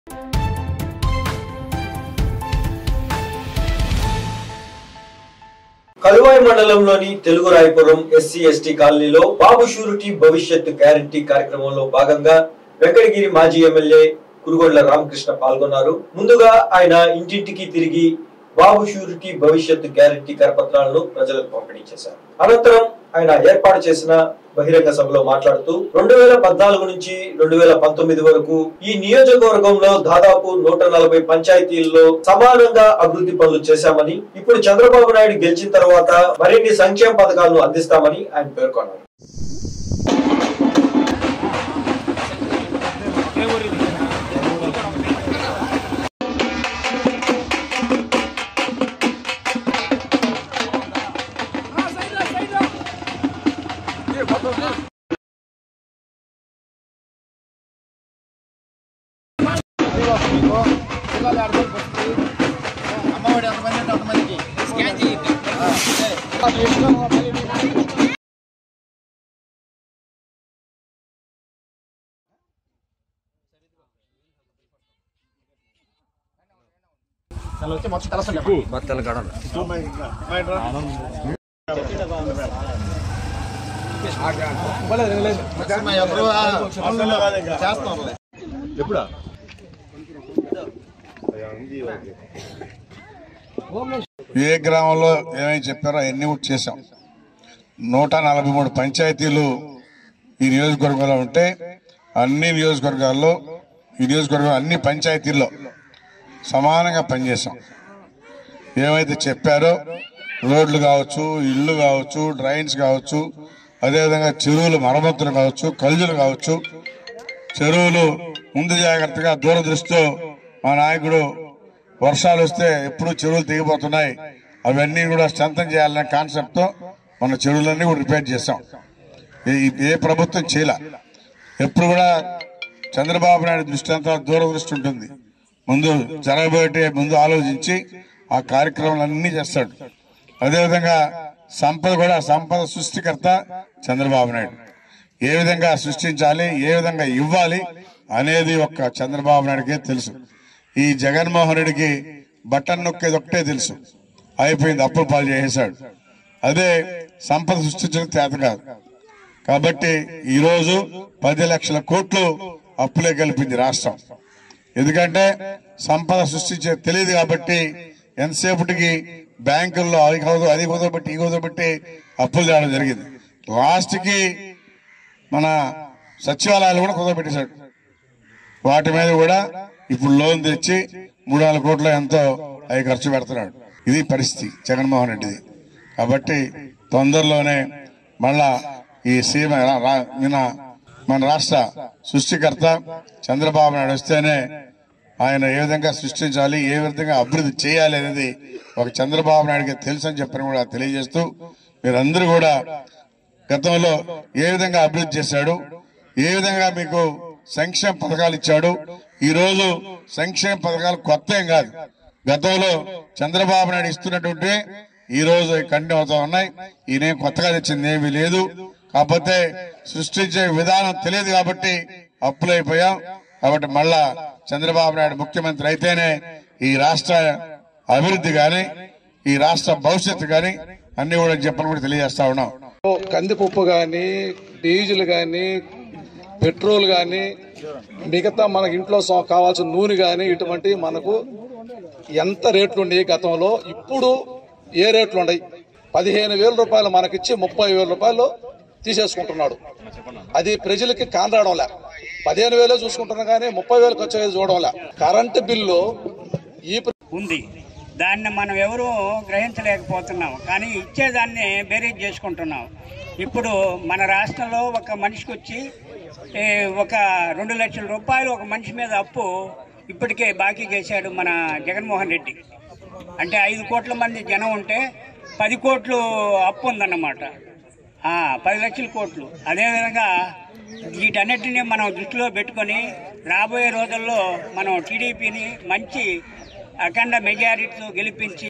కలువాయి మండలంలోని Telugu Rayapuram SC ST కాలనీలో బాబు surety భవిష్యత్తు గ్యారంటీ కార్యక్రమంలో భాగంగా వెంకటగిరి మాజీ ఎమ్మెల్యే కురుగొండ్ల రామకృష్ణ పాల్గొన్నారు. ముందుగా ఆయన ఇంటింటికి తిరిగి బాబు షూరిటీ భవిష్యత్తు గ్యారంటీ కరపత్రాలను ప్రజలకు పంపిణీ చేశారు. అనంతరం ఆయన ఏర్పాటు చేసిన బహిరంగ సభలో మాట్లాడుతూ 2014 నుంచి 2019 వరకు ఈ నియోజకవర్గంలో దాదాపు 140 పంచాయతీల్లో సమానంగా అభివృద్ధి పనులు చేశామని, ఇప్పుడు చంద్రబాబు నాయుడు గెలిచిన తర్వాత మరిన్ని సంక్షేమ పథకాలను అందిస్తామని ఆయన పేర్కొన్నారు. అమ్మఒడి అంతమందికి స్కాన్ చేయండి. మొత్తం తెలుసు ఎప్పుడా ఏ గ్రామంలో ఏమేమి చెప్పారో అవన్నీ కూడా చేశాం. 143 పంచాయతీలు ఈ నియోజకవర్గంలో ఉంటే అన్ని నియోజకవర్గాల్లో ఈ నియోజకవర్గం అన్ని పంచాయతీల్లో సమానంగా పనిచేశాం. ఏమైతే చెప్పారో రోడ్లు కావచ్చు, ఇళ్లు కావచ్చు, డ్రైన్స్ కావచ్చు, అదేవిధంగా చెరువులు మరమ్మతులు కావచ్చు, కలుజులు కావచ్చు, చెరువులు ముందు జాగ్రత్తగా దూరదృష్టితో మా నాయకుడు వర్షాలు వస్తే ఎప్పుడు చెరువులు తెగిపోతున్నాయి, అవన్నీ కూడా స్ట్రెంథన్ చేయాలనే కాన్సెప్ట్ తో మన చెరువులన్నీ కూడా రిపేర్ చేశాం. ఏ ప్రభుత్వం చేయలే. ఎప్పుడు కూడా చంద్రబాబు నాయుడు దృష్టి అంతా దూరదృష్టి ఉంటుంది. ముందు జరగబోయే ముందు ఆలోచించి ఆ కార్యక్రమాలన్నీ చేస్తాడు. అదేవిధంగా సంపద సృష్టికర్త చంద్రబాబు నాయుడు. ఏ విధంగా సృష్టించాలి, ఏ విధంగా ఇవ్వాలి అనేది ఒక్క చంద్రబాబు నాయుడికే తెలుసు. ఈ జగన్మోహన్ రెడ్డికి బటన్ నొక్కేది ఒకటే తెలుసు, అయిపోయింది, అప్పులు పాలు చేసేశాడు. అదే సంపద సృష్టించడం చేత కాదు. కాబట్టి ఈరోజు 10 లక్షల కోట్లు అప్పులే కలిపింది రాష్ట్రం. ఎందుకంటే సంపద సృష్టించే తెలియదు కాబట్టి ఎంతసేపటికి బ్యాంకుల్లో అది కుదరబెట్టి ఈ కుదరబెట్టి అప్పులు తేవడం జరిగింది. లాస్ట్ కి మన సచివాలయాలు కూడా కుదరబెట్టేశాడు. వాటి మీద కూడా ఇప్పుడు లోన్ తెచ్చి 300 కోట్ల ఎంతో అవి ఖర్చు పెడుతున్నాడు. ఇది పరిస్థితి జగన్మోహన్ రెడ్డిది. కాబట్టి తొందరలోనే మళ్ళా ఈ సీమ మన రాష్ట్ర సృష్టికర్త చంద్రబాబు నాయుడు వస్తేనే ఆయన ఏ విధంగా సృష్టించాలి, ఏ విధంగా అభివృద్ధి చేయాలి అనేది ఒక చంద్రబాబు నాయుడికి తెలుసు అని చెప్పని కూడా తెలియజేస్తూ, మీరందరూ కూడా గతంలో ఏ విధంగా అభివృద్ధి చేశాడు, ఏ విధంగా మీకు సంక్షేమ పథకాలు ఇచ్చాడు. ఈ రోజు సంక్షేమ పథకాలు కొత్త ఏం కాదు. గతంలో చంద్రబాబు నాయుడు ఇస్తున్నటువంటి ఈ రోజు కంటిన్యూ అవుతా ఉన్నాయి. ఈయన కొత్తగా తెచ్చింది ఏమీ లేదు. కాకపోతే సృష్టించే విధానం తెలియదు కాబట్టి అప్పులైపోయాం. కాబట్టి మళ్ళా చంద్రబాబు నాయుడు ముఖ్యమంత్రి అయితేనే ఈ రాష్ట్ర అభివృద్ధి గాని, ఈ రాష్ట్ర భవిష్యత్తు గాని అన్ని కూడా చెప్పని కూడా తెలియజేస్తా ఉన్నాం. కందిపప్పు గాని, డీజిల్ గాని, పెట్రోల్ గాని, మిగతా మనకి ఇంట్లో కావాల్సిన నూనె గాని, ఇటువంటి మనకు ఎంత రేట్లు ఉన్నాయి గతంలో, ఇప్పుడు ఏ రేట్లు ఉన్నాయి? 15,000 రూపాయలు మనకిచ్చి 30,000 రూపాయలు తీసేసుకుంటున్నాడు. అది ప్రజలకి కానరావడంలే. 15,000 చూసుకుంటున్నా కానీ 30,000 ఖర్చు అయ్యేది చూడడంలే. కరెంటు బిల్లు ఉంది, దాన్ని మనం ఎవరూ గ్రహించలేకపోతున్నాం. కానీ ఇచ్చేదాన్ని బేరీజ్ చేసుకుంటున్నాం. ఇప్పుడు మన రాష్ట్రంలో ఒక మనిషికి వచ్చి ఒక 2 లక్షల రూపాయలు ఒక మనిషి మీద అప్పు ఇప్పటికే బాకీ చేశాడు మన జగన్మోహన్ రెడ్డి. అంటే 5 కోట్ల మంది జనం ఉంటే 10 కోట్లు అప్పు ఉందన్నమాట. 10 లక్షల కోట్లు. అదేవిధంగా వీటన్నిటిని మనం దృష్టిలో పెట్టుకొని రాబోయే రోజుల్లో మనం టీడీపీని మంచి అఖండ మెజారిటీతో గెలిపించి